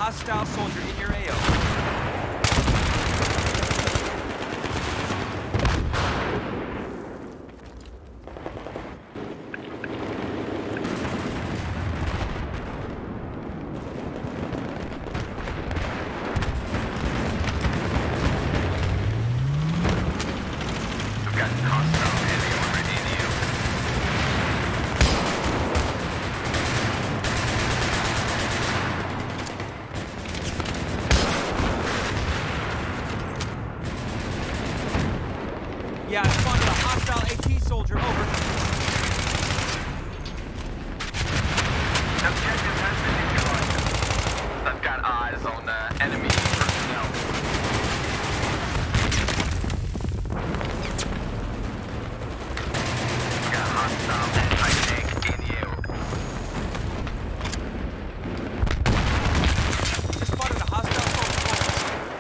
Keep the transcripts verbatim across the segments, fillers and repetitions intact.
hostile soldier in your A O. Yeah, I spotted a hostile AT soldier, over. Objective has been neutralized. I've got eyes on uh, enemy personnel. I've got hostile anti-tank in you. I spotted a hostile soldier, over.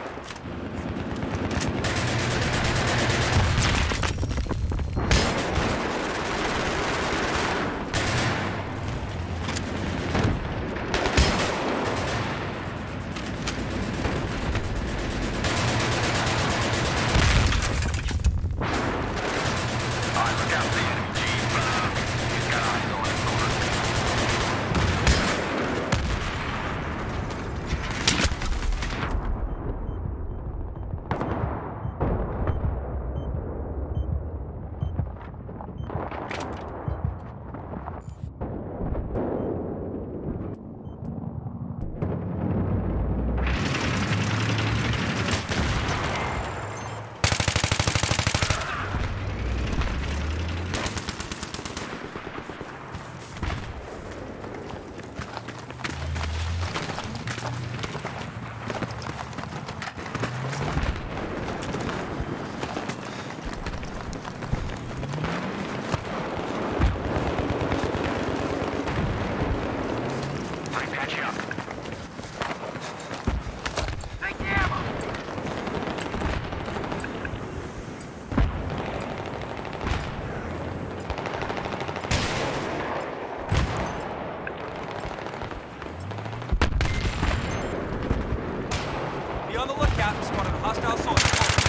Be on the lookout, spotted a hostile soldier.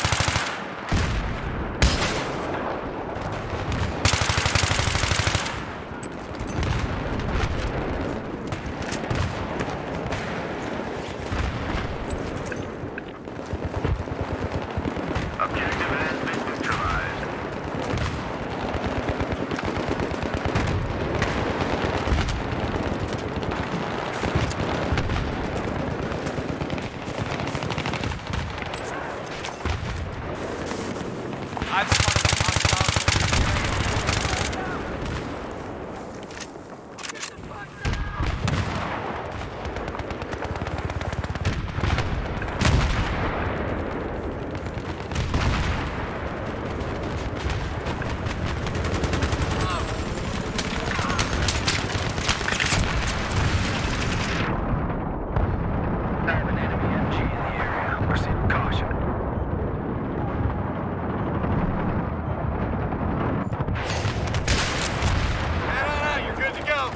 Objective has been neutralized. I've spotted a hostile I have an enemy M G in the area. Proceed with caution. You're good to go.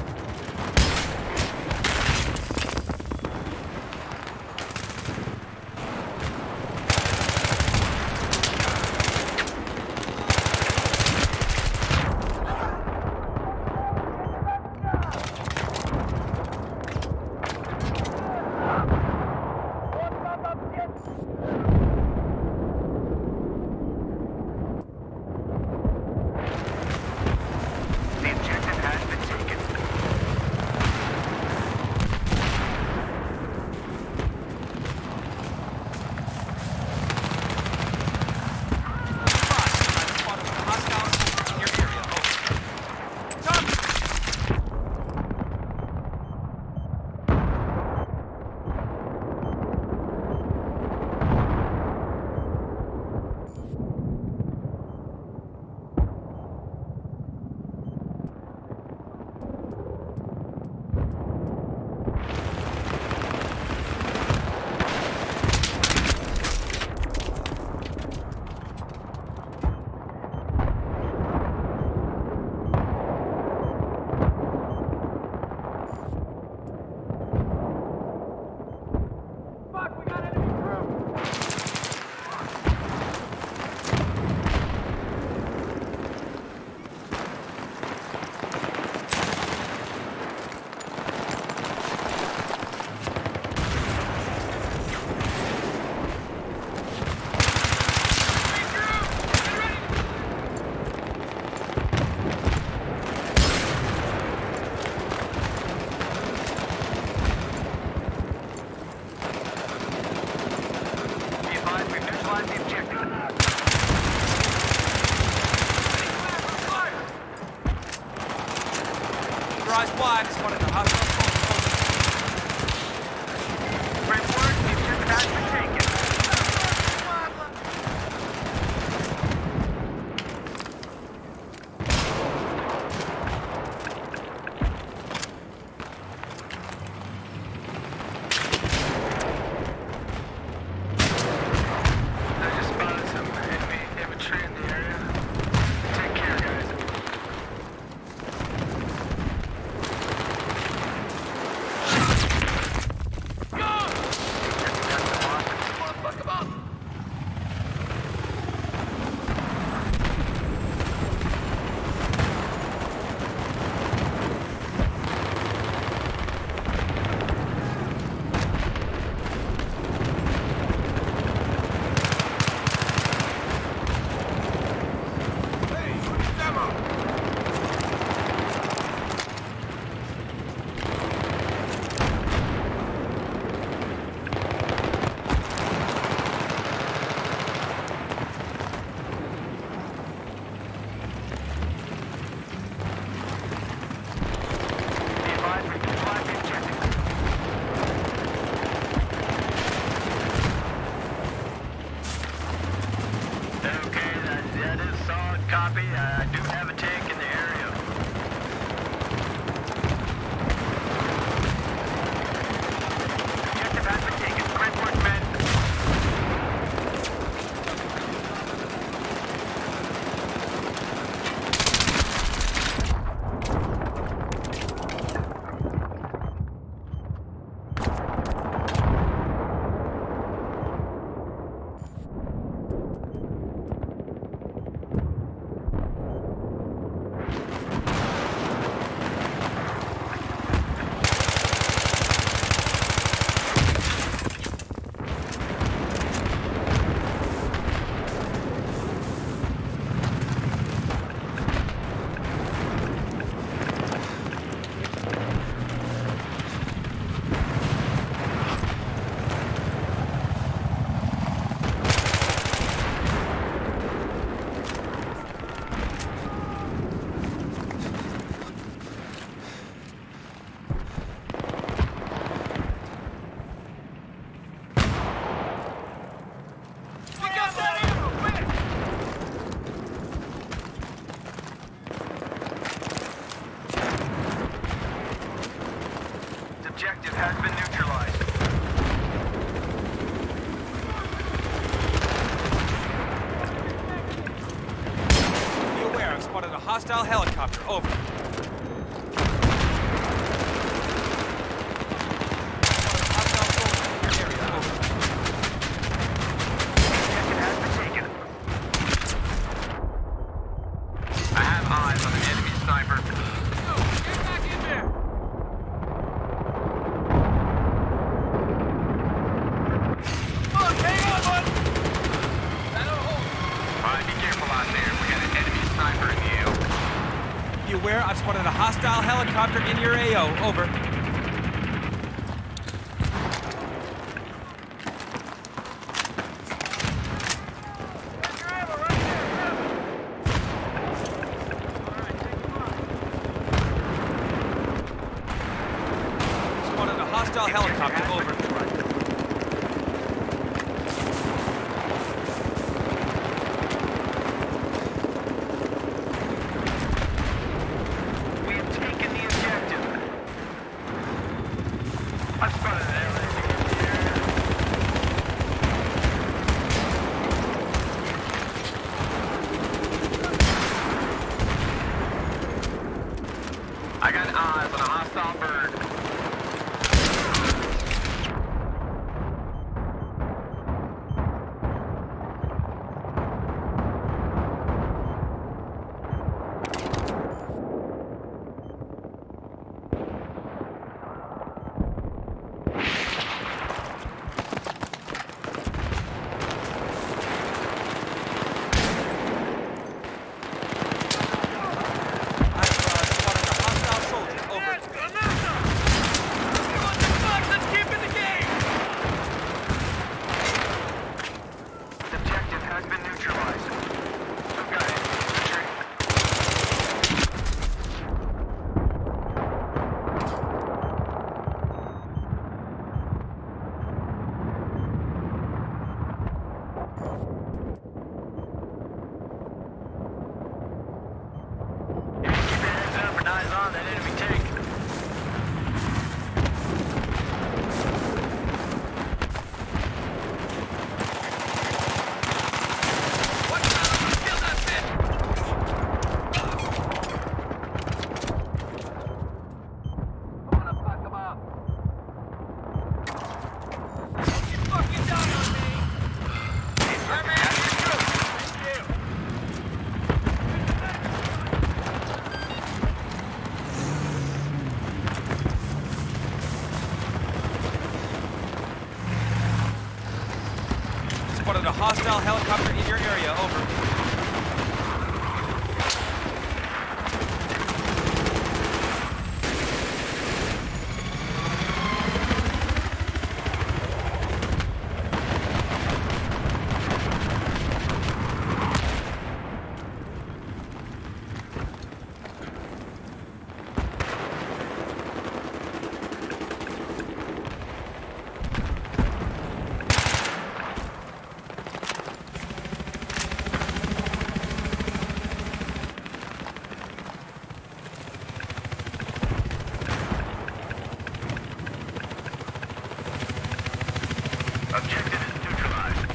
hostile helicopter. Over. Hostile soldier in your area. Over. Objective has been taken. I have eyes on an enemy sniper. Get back in there! Come on, hang on, bud! That'll hold. Alright, be careful out there. We got an enemy sniper in the air. Be aware, I've spotted a hostile helicopter in your A O. Over. There's your ammo right there, grab it. All right, take them off. Spotted a hostile helicopter. Over. We have taken the objective. I spotted an enemy in the air. I got eyes on a hostile bird. I've uh, spotted a hostile soldier. Over. That's enough! Come on, the fuck, let's keep in the game! The objective has been neutralized. We've got infantry. Keep your hands up and eyes on that enemy tank. Watch out, I'm gonna kill that bitch! I wanna fuck him up. You fucking down on me! All right, man, you're through. Thank you. Spotted a hostile helicopter in your area. Over. Objective is neutralized.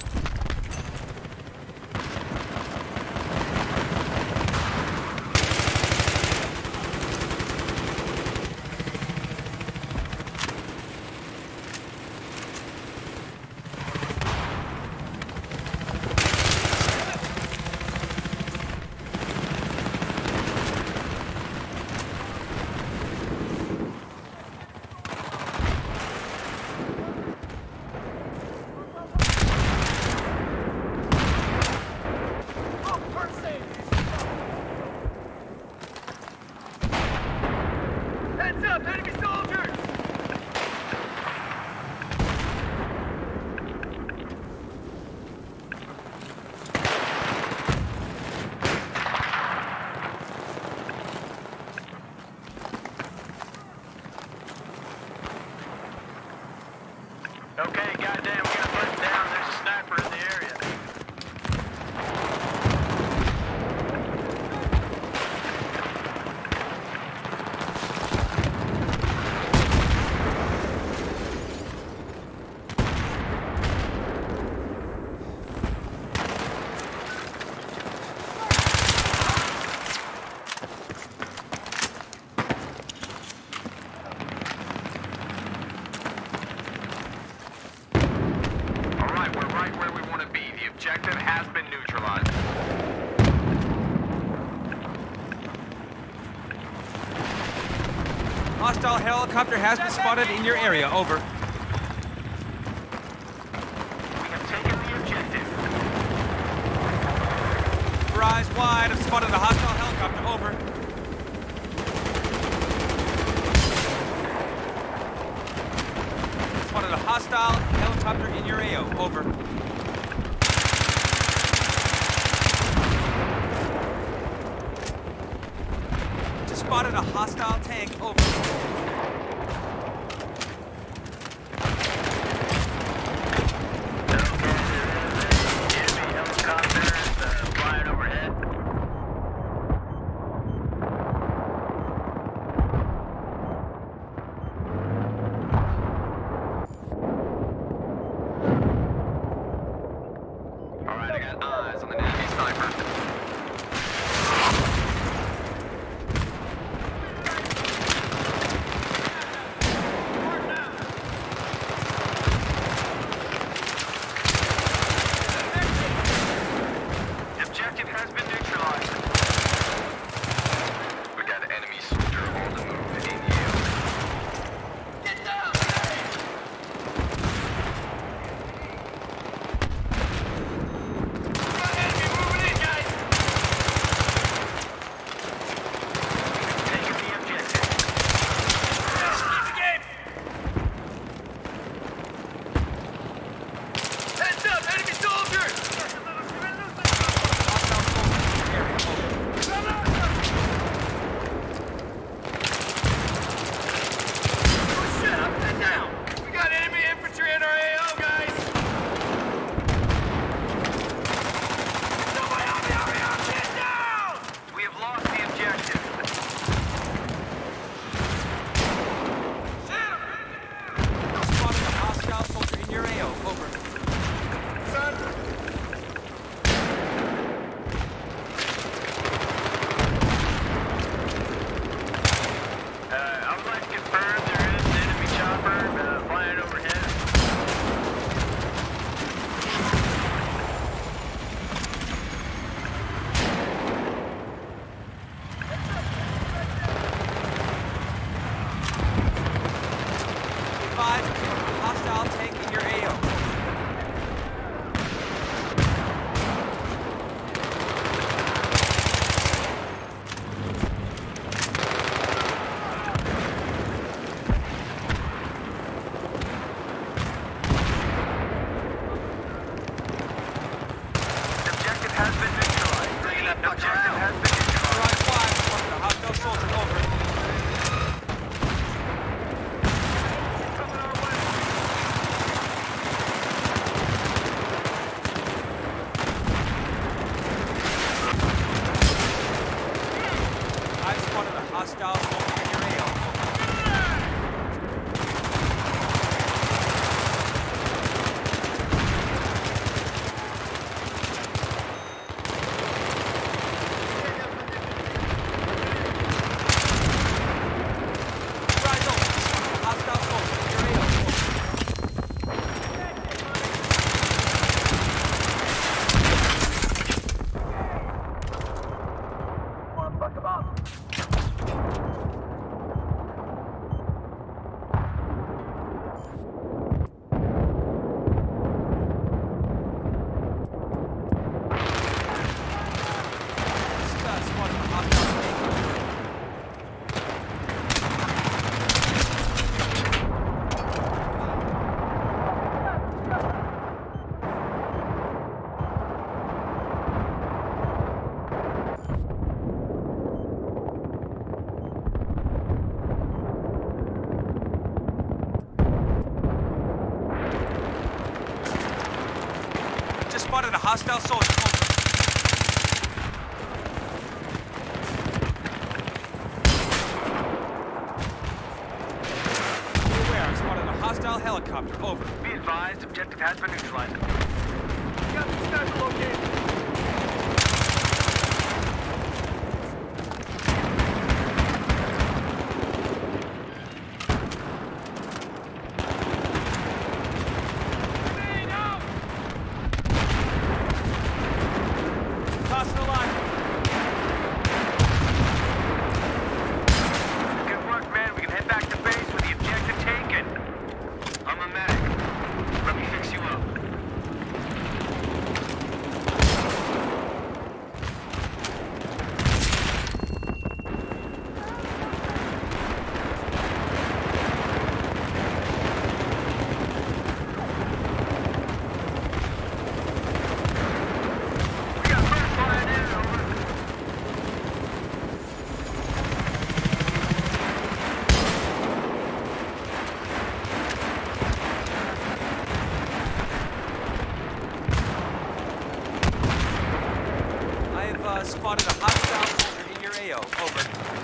Heads up, enemy soldiers! Okay, goddamn, we gotta put it down. There's a sniper in the area. Objective has been neutralized. Hostile helicopter has been spotted in your area. Over. We have taken the objective. Rise wide. I've spotted a hostile helicopter. Over. Spotted a hostile helicopter in your A O. Over. Just spotted a hostile tank. Over. Enemy helicopters uh, flying overhead. Alright, I got eyes on the enemy sniper. The objective has been neutralized. We got an enemy soldier on the move in you. Get down! Got enemy moving in, guys! Taking the objective. Keep the game! Heads up, enemy soldiers! Hostile soldier in your area. Over. Oh shit, up and down! We got enemy infantry in our A O, guys! Nobody on me, hurry up, get down! We have lost the objective. Spotted a hostile soldier in your A O. Over. Son! Uh, I would like to confirm there is an enemy chopper uh, flying overhead. Five. Hostile tank in your A O. The objective has been neutralized. Bringing up the objective has been neutralized. Rise wide. Spotted a hostile soldier. Over. I've spotted a hostile soldier in your A O. Rise over. Spotted a hostile soldier in your A O. Just spotted a hostile tank. Just spotted a hostile soldier. Over. Be aware, I've spotted a hostile helicopter. Over. Be advised, objective has been neutralized. Got the sniper located! Grenade out! spotted a hostile soldier in your A O. Over.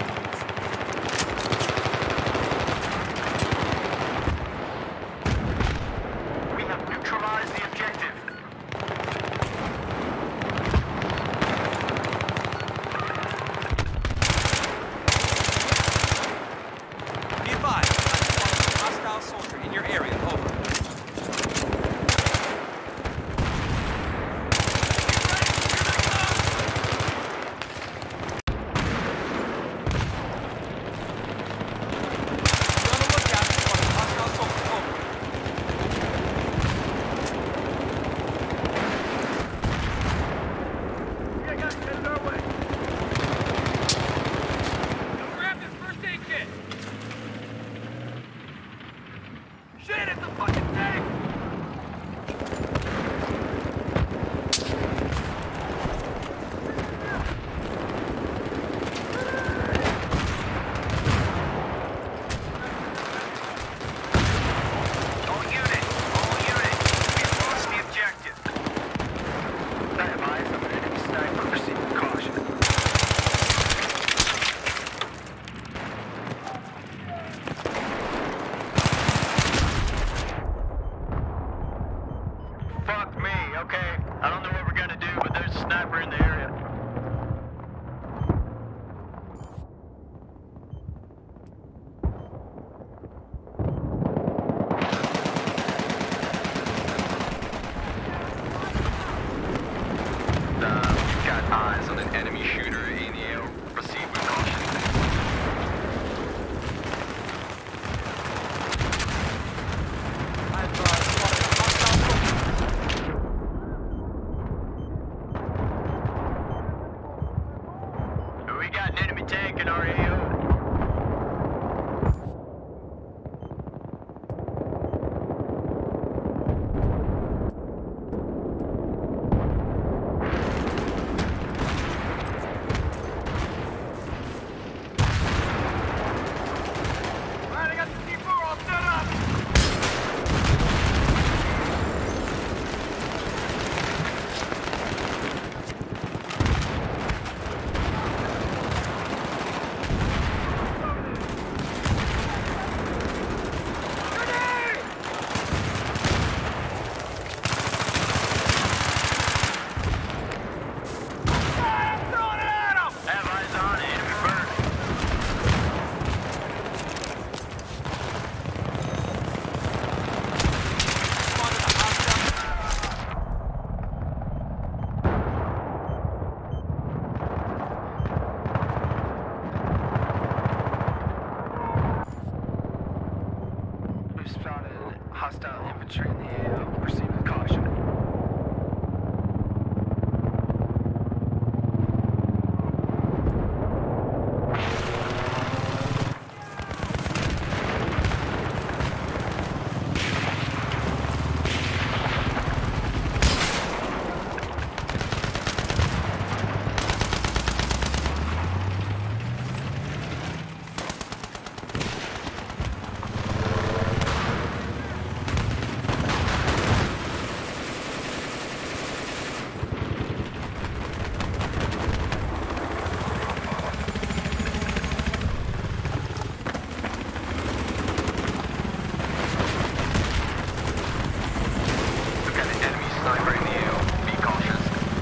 We have neutralized the objective. Be advised, I spotted a hostile soldier in your area. Over. Shit, it's a fucking tank! All unit, all unit. We've lost the objective. Be advised of an enemy sniper. Proceed with caution. Fuck me, okay? I don't know what we're gonna do, but there's a sniper in the area. Uh, we've got eyes on an enemy shooter in the air. Proceed with caution. I've uh, spotted a hostile soldier. We got an enemy tank in our A O. Alright, I got the C four all set up! Grenade! Ah, I'm throwing it at him! Have eyes on it, enemy bird. Spotted a hostile. We've spotted hostile infantry in the A O. Proceed with caution. We've got an enemy sniper in the air. Be cautious.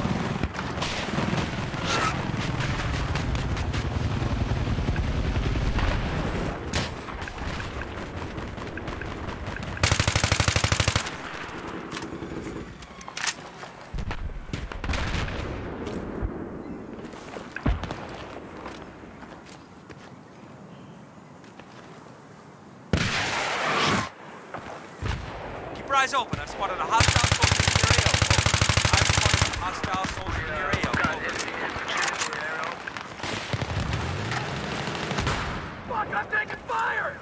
Keep your eyes open. I've spotted a hostile soldier in your A O. Over. I've spotted a hostile soldier in your A O. Got Over. enemy infantry in the A O. Fuck, I'm taking fire!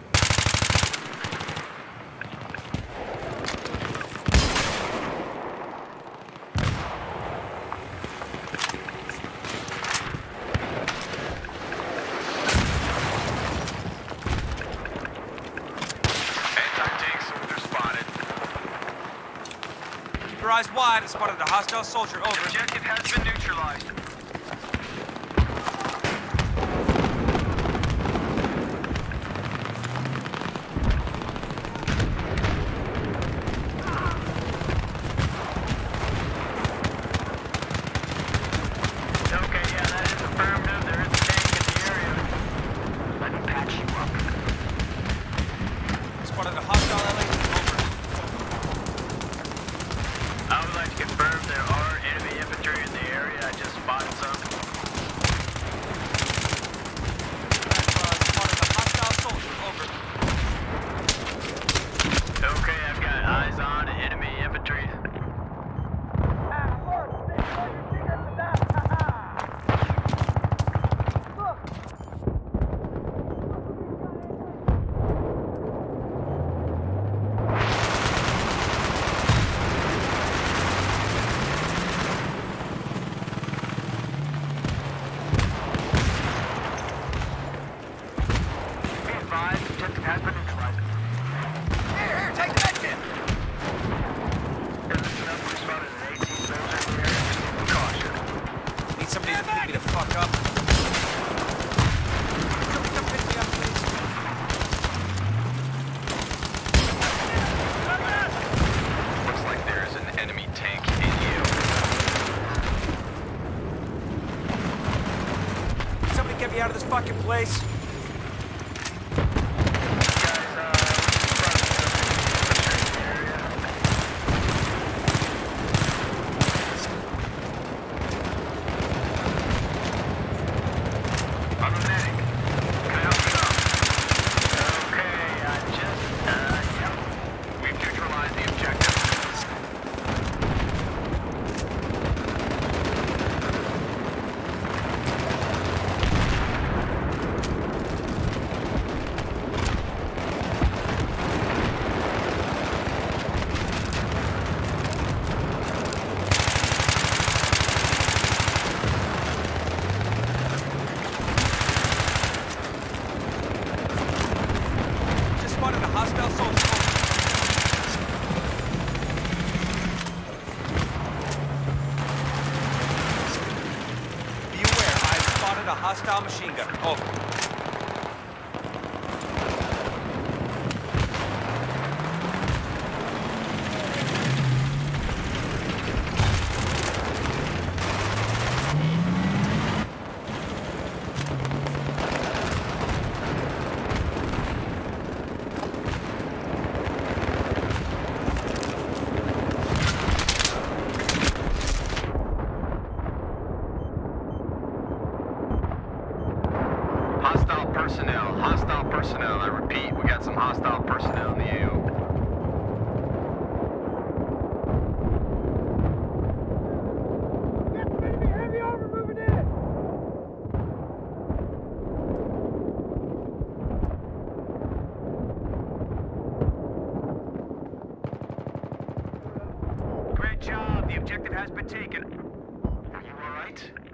Anti-tank soldier spotted. Keep your eyes wide. I spotted a hostile soldier. Over. Objective has been neutralized. place? Guys, uh, front of the area. I'm a medic. Can I help you out? Okay, I just, uh, yep. We've neutralized the objective. Just spotted a hostile soldier. Be aware, I've spotted a hostile machine gunner. Over. Hostile personnel, hostile personnel. I repeat, we got some hostile personnel in the A O. Great job. The objective has been taken. Are you all right?